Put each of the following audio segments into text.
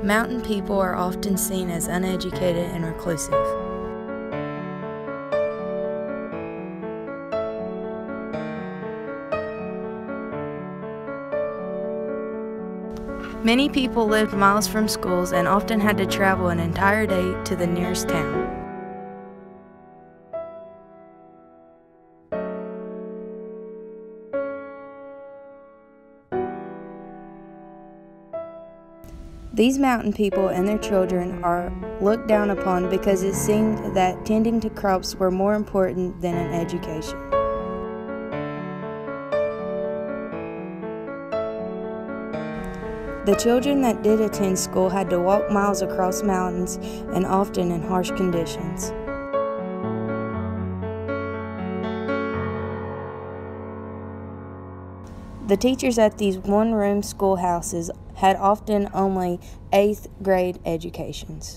Mountain people are often seen as uneducated and reclusive. Many people lived miles from schools and often had to travel an entire day to the nearest town. These mountain people and their children are looked down upon because it seemed that tending to crops were more important than an education. The children that did attend school had to walk miles across mountains and often in harsh conditions. The teachers at these one-room schoolhouses had often only 8th grade educations.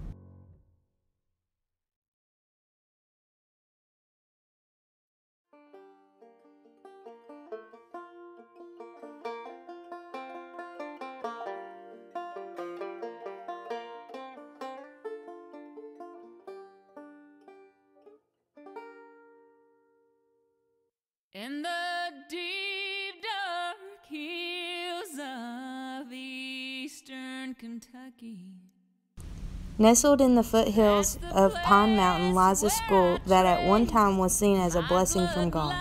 In the deep dark hills of eastern Kentucky, Nestled in the foothills of Pine Mountain lies a school that at one time was seen as a blessing from God.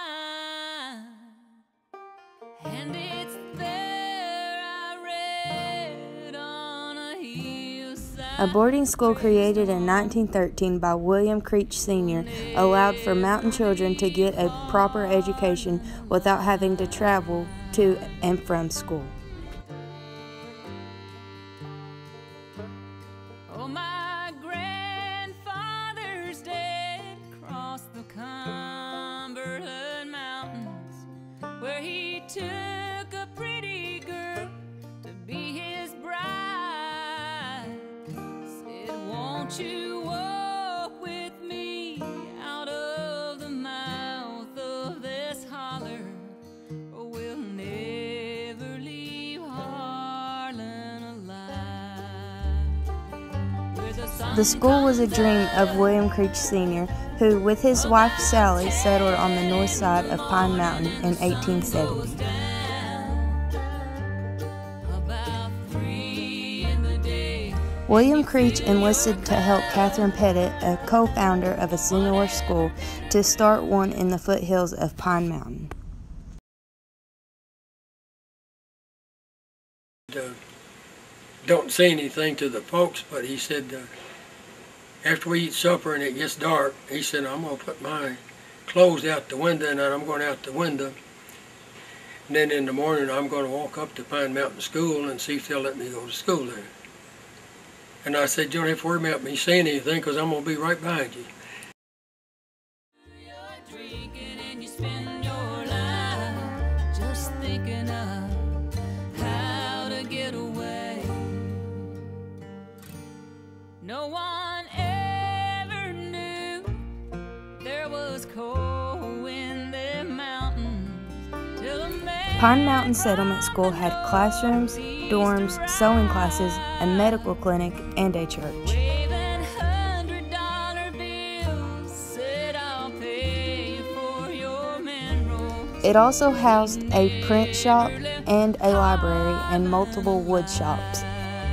and it's there I read on a hillside. A boarding school created in 1913 by William Creech Sr. allowed for mountain children to get a proper education without having to travel to and from school. Oh, my grandfather's dead across the Cumberland Mountains, where he took a pretty girl to be his bride. Said, won't you walk with me out of the mouth of this holler, or we'll never leave Harlan alive. The school was a dream of William Creech Sr., who, with his wife Sally, settled on the north side of Pine Mountain in 1870. About 3 in the day, William Creech enlisted to help Catherine Pettit, a co-founder of a similar school, to start one in the foothills of Pine Mountain. Don't say anything to the folks, but he said, after we eat supper and it gets dark, he said, I'm going to put my clothes out the window, and then I'm going out the window. And then in the morning, I'm going to walk up to Pine Mountain School and see if they'll let me go to school there. And I said, you don't have to worry about me saying anything, because I'm going to be right behind you. you're drinking and you spend your life just thinking of how to get away. No one ever knew there was coal in them mountains till a man Pine Mountain Settlement School had classrooms, dorms, sewing classes, a medical clinic, and a church. waving $100 bills said, I'll pay you for your mineral. It also housed a print shop and a library and multiple wood shops.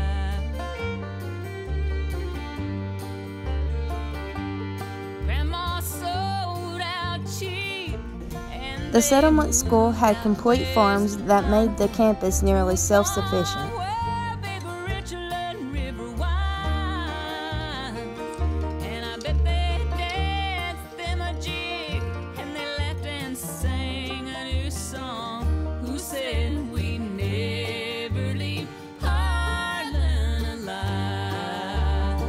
Grandma sold out cheap, and The settlement school had complete farms that made the campus nearly self-sufficient. well, big Richland River wines. And I bet they danced them a jig, and they laughed and sang a new song. Who said we never leave Harlan alive?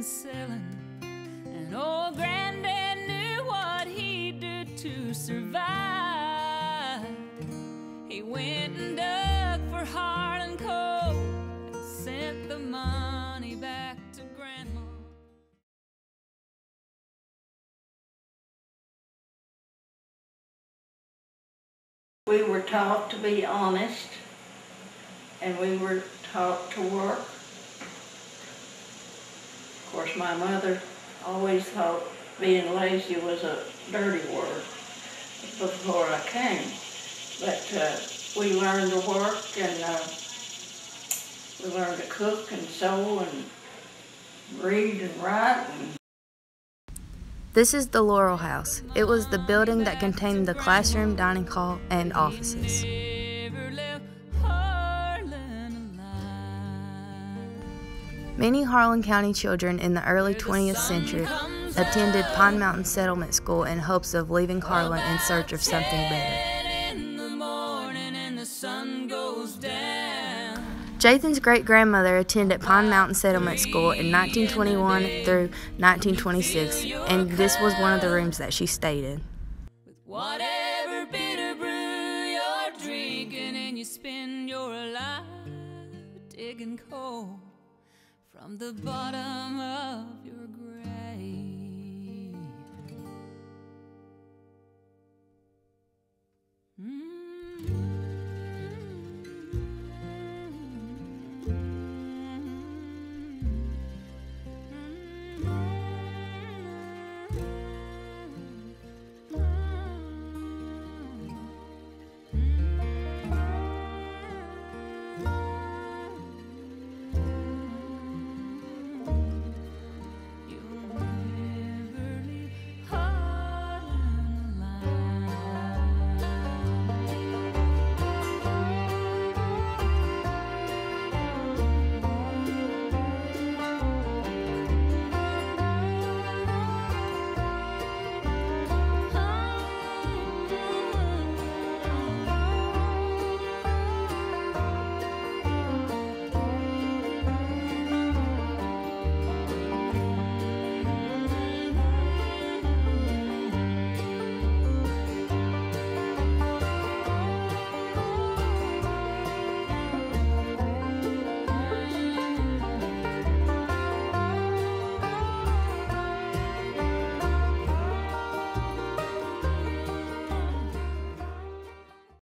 selling. And old Granddad knew what he'd do to survive. He went and dug for hard and cold and sent the money back to Grandma. We were taught to be honest, and we were taught to work. Of course, my mother always thought being lazy was a dirty word before I came. But we learned to work, and we learned to cook and sew and read and write. This is the Laurel House. It was the building that contained the classroom, dining hall, and offices. Many Harlan County children in the early 20th century attended Pine Mountain Settlement School in hopes of leaving Harlan in search of something better. Jathan's great-grandmother attended Pine Mountain Settlement School in 1921 through 1926, and this was one of the rooms that she stayed in. With whatever bitter brew you're drinking, and you spend your life digging coal from the bottom of your grave.